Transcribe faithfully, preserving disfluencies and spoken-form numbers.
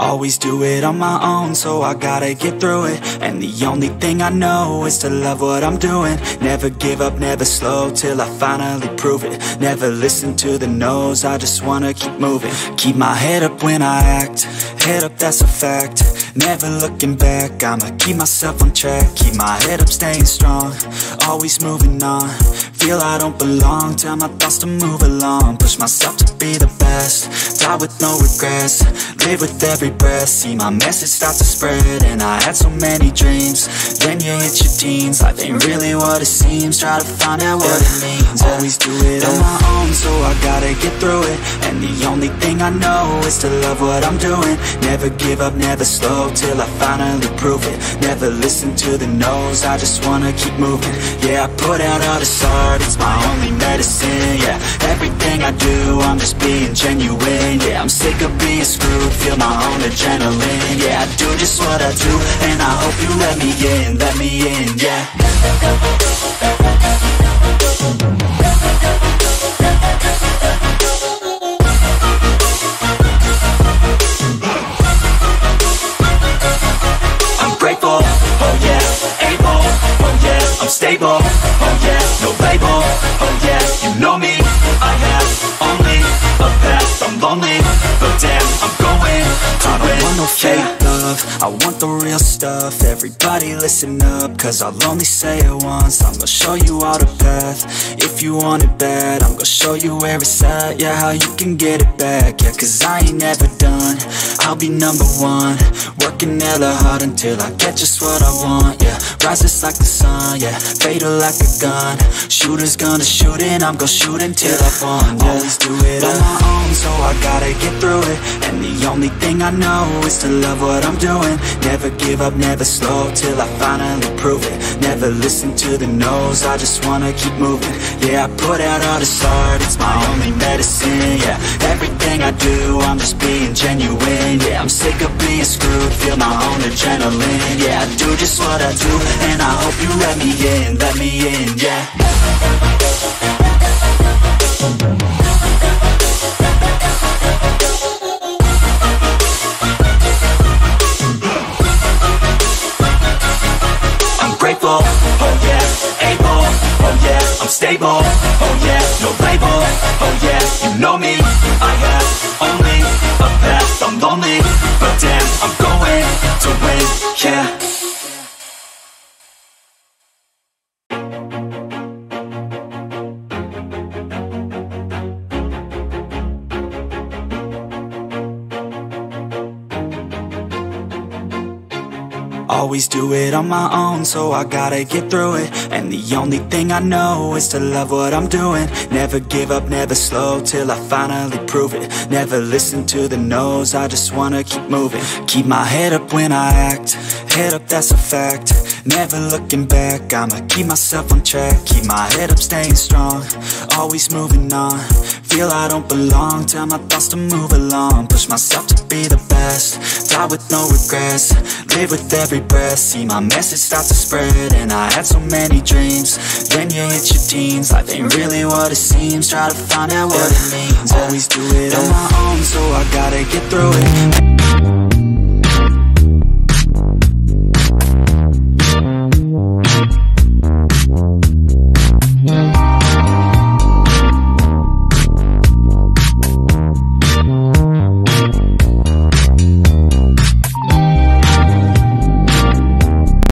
Always do it on my own, so I gotta get through it. And the only thing I know is to love what I'm doing. Never give up, never slow, till I finally prove it. Never listen to the no's, I just wanna keep moving. Keep my head up when I act, head up, that's a fact. Never looking back, I'ma keep myself on track. Keep my head up, staying strong, always moving on. Feel I don't belong, tell my thoughts to move along. Push myself to be the best, die with no regrets. Live with every breath, see my message start to spread. And I had so many dreams, then you hit your teens. Life ain't really what it seems, try to find out what it means. Always do it on my own, so I gotta get through it. And the only thing I know is to love what I'm doing. Never give up, never slow, till I finally prove it. Never listen to the no's, I just wanna keep moving. Yeah, I put out all this art, it's my only medicine. Yeah, everything I do, I'm just being genuine. Yeah, I'm sick of being screwed, feel my own adrenaline. Yeah, I do just what I do, and I hope you let me in, let me in, yeah. I'm grateful, oh yeah, able, oh yeah, I'm stable, oh yeah, no label, oh yeah, you know me, I have only a past, I'm lonely, but damn, I'm going to I don't want no fake love, I want the real stuff. Everybody listen up, cause I'll only say it once. I'm gonna show you all the path, if you want it bad. I'm gonna show you where it's at, yeah, how you can get it back. Yeah, cause I ain't never done, I'll be number one. Working hella hard until I get just what I want, yeah. Rises like the sun, yeah, fatal like a gun. Shooters gonna shoot and I'm gonna shoot until I won, yeah. Always do it on my own, so I gotta get through it. And the only thing I know is to love what I'm doing. Never give up, never slow, till I finally prove it. Never listen to the no's, I just wanna keep moving. Yeah, I put out all this art, it's my only medicine. Yeah, everything I do, I'm just being genuine. Yeah, I'm sick of being screwed, feel my own adrenaline. Yeah, I do just what I do, and I hope you let me in, let me in, yeah. Grateful, oh yeah, able, oh yeah, I'm stable, oh yeah, no label, oh yeah, you know me, I have only a past, I'm lonely, but damn, I'm going to win, yeah. Always do it on my own, so I gotta get through it. And the only thing I know is to love what I'm doing. Never give up, never slow, till I finally prove it. Never listen to the no's, I just wanna keep moving. Keep my head up when I act, head up, that's a fact. Never looking back, I'ma keep myself on track. Keep my head up, staying strong, always moving on. Feel I don't belong, tell my thoughts to move along. Push myself to be the best, die with no regrets. Live with every breath, see my message start to spread. And I had so many dreams, then you hit your teens. Life ain't really what it seems, try to find out what it means. Always do it on my own, so I gotta get through it.